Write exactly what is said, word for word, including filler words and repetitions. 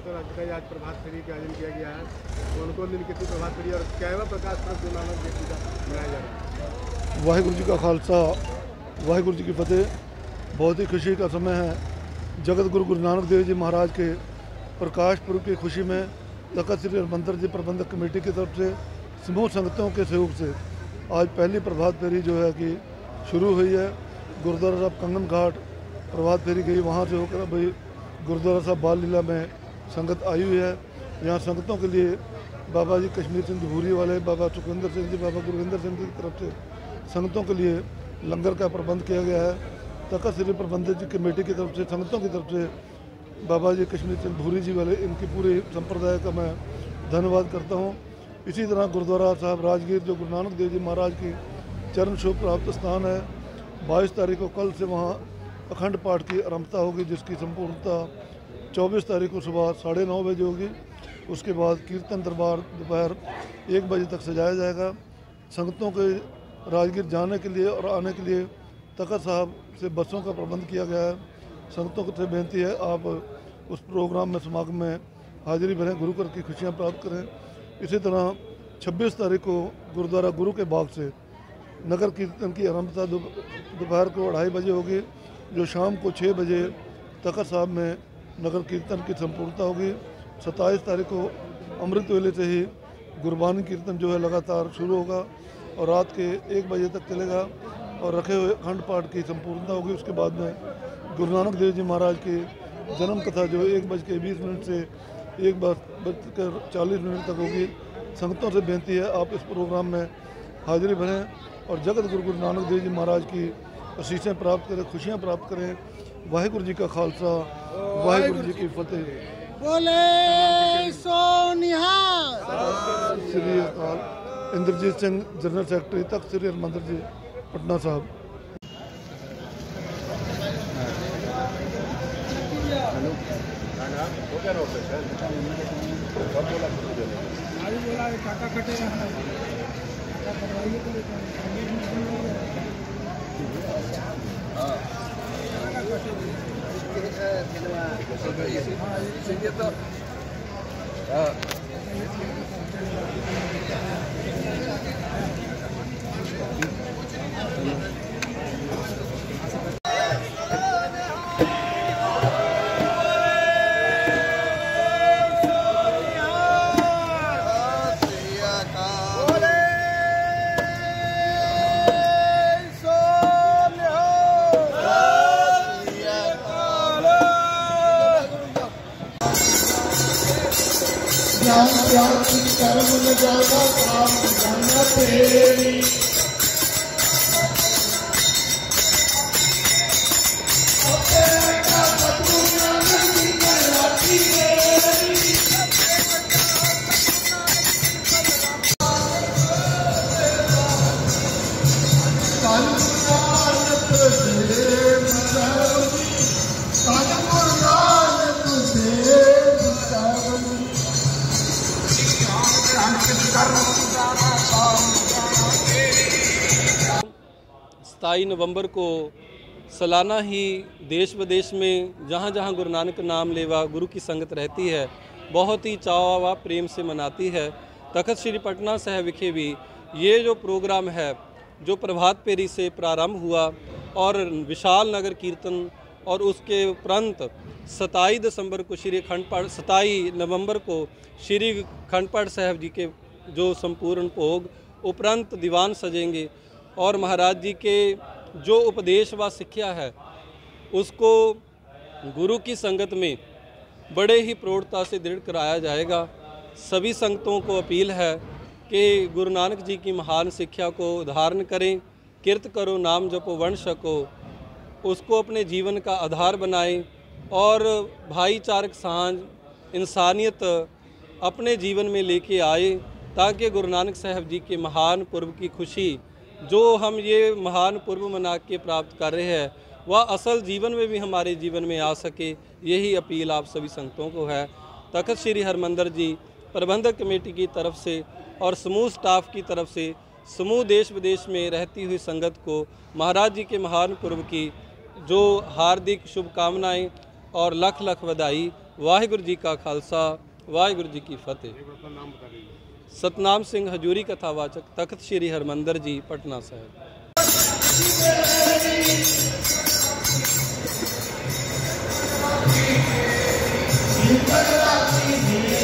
आज आज प्रभात फेरी का आयोजन किया गया है। कौन कौन दिन कितनी प्रभात फेरी और कैवा प्रकाश पर्व गुरु नानक देव जी का मनाया जा रहा है। वाहिगुरु जी का खालसा, वाहिगुरु जी की फतेह। बहुत ही खुशी का समय है। जगत गुरु गुरु नानक देव जी महाराज के प्रकाश पुरब की खुशी में तखत श्री हरमंदिर जी प्रबंधक कमेटी की तरफ से समूह संगतों के सहयोग से आज पहली प्रभात फेरी जो है कि शुरू हुई है। गुरुद्वारा साहब कंगन घाट प्रभात फेरी गई, वहाँ से होकर भाई गुरुद्वारा साहब बाल लीला में संगत आई हुई है। यहाँ संगतों के लिए बाबा जी कश्मीर सिंह भूरी वाले, बाबा सुखविंदर सिंह जी, बाबा गुरविंदर सिंह जी की तरफ से संगतों के लिए लंगर का प्रबंध किया गया है। तखत श्री प्रबंधक जी कमेटी की तरफ से संगतों की तरफ से बाबा जी कश्मीर सिंह भूरी जी वाले, इनकी पूरे संप्रदाय का मैं धन्यवाद करता हूँ। इसी तरह गुरुद्वारा साहब राजगीर जो गुरु नानक देव जी महाराज की चरण छू प्राप्त स्थान है, बाईस तारीख को कल से वहाँ अखंड पाठ की आरंभता होगी, जिसकी संपूर्णता चौबीस तारीख को सुबह साढ़े नौ बजे होगी। उसके बाद कीर्तन दरबार दोपहर एक बजे तक सजाया जाएगा। संगतों के राजगीर जाने के लिए और आने के लिए तखत साहब से बसों का प्रबंध किया गया है। संगतों से बेनती है आप उस प्रोग्राम में समागम में हाजिरी भरें, गुरु कर की खुशियाँ प्राप्त करें। इसी तरह छब्बीस तारीख को गुरुद्वारा गुरु के बाग से नगर कीर्तन की आरंभता दोपहर को अढ़ाई बजे होगी, जो शाम को छः बजे तखत साहब में नगर कीर्तन की संपूर्णता होगी। सत्ताईस तारीख को अमृत वेले से ही गुरबानी कीर्तन जो है लगातार शुरू होगा और रात के एक बजे तक चलेगा और रखे हुए अखंड पाठ की संपूर्णता होगी। उसके बाद में गुरु नानक देव जी महाराज की जन्म कथा जो एक बज के बीस मिनट से एक बज कर चालीस मिनट तक होगी। संगतों से बेनती है आप इस प्रोग्राम में हाजिरी भरें और जगत गुरु गुरु नानक देव जी महाराज की आशीषें प्राप्त करें, खुशियाँ प्राप्त करें। वाहिगुरु जी का खालसा, वाहिगुरु जी की फतेह। बोले सो निहाल। श्री अकाल। Inderjit Singh general secretary Takht Shri Harmandir ji Patna Sahib. कर्म में जाता काम जाना तेरी सताईस नवंबर को सालाना ही देश विदेश में जहाँ जहाँ गुरु नानक नाम लेवा गुरु की संगत रहती है, बहुत ही चाव व प्रेम से मनाती है। तखत श्री पटना साहिब विखे भी ये जो प्रोग्राम है जो प्रभात फेरी से प्रारंभ हुआ और विशाल नगर कीर्तन और उसके उपरांत सत्ताईस दिसंबर को श्री अखंड पाठ, सत्ताईस नवंबर को श्री अखंड पाठ साहिब जी के जो संपूर्ण भोग उपरांत दीवान सजेंगे और महाराज जी के जो उपदेश व शिक्षा है उसको गुरु की संगत में बड़े ही प्रौढ़ता से दृढ़ कराया जाएगा। सभी संगतों को अपील है कि गुरु नानक जी की महान शिक्षा को धारण करें। कीर्त करो नाम जपो वंश सको, उसको अपने जीवन का आधार बनाएं और भाईचारक साझ इंसानियत अपने जीवन में लेके आए, ताकि गुरु नानक साहब जी के महान पर्व की खुशी जो हम ये महान पर्व मना के प्राप्त कर रहे हैं वह असल जीवन में भी हमारे जीवन में आ सके। यही अपील आप सभी संगतों को है। तखत श्री हरमंदिर जी प्रबंधक कमेटी की तरफ से और समूह स्टाफ की तरफ से समूह देश विदेश में रहती हुई संगत को महाराज जी के महान पर्व की जो हार्दिक शुभकामनाएं और लख लख बधाई। वाहिगुरू जी का खालसा वाहिगुरू जी की फतेह। एक बार अपना नाम बता दीजिए। सतनाम सिंह हजूरी कथावाचक, तख्त श्री हरमंदर जी, पटना साहिब। Thank you.